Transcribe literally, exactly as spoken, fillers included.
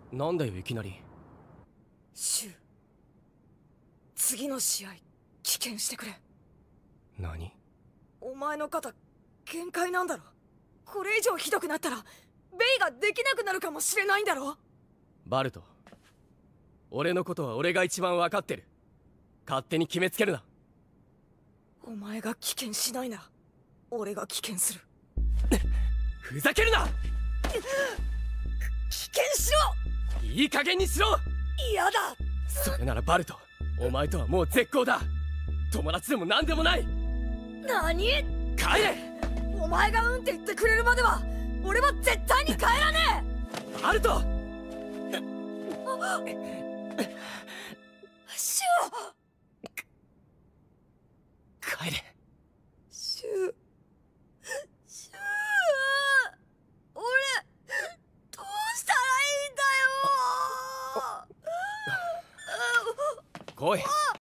なんだよいきなり。 シュウ、次の試合棄権してくれ。 何？ お前の肩限界なんだろ。これ以上ひどくなったらベイができなくなるかもしれないんだろ。 バルト、俺のことは俺が一番分かってる。勝手に決めつけるな。 お前が棄権しないなら俺が棄権する。 ふざけるな。 棄権しろ。 いい加減にしろ。 嫌だ。 それならバルト、お前とはもう絶交だ。友達でも何でもない。 何？ 帰れ。 お前がうんって言ってくれるまでは俺は絶対に帰らねえ。バルト。 シュウ。 帰れ。 シュウ、シュウ、俺どうしたらいいんだよ。 来い。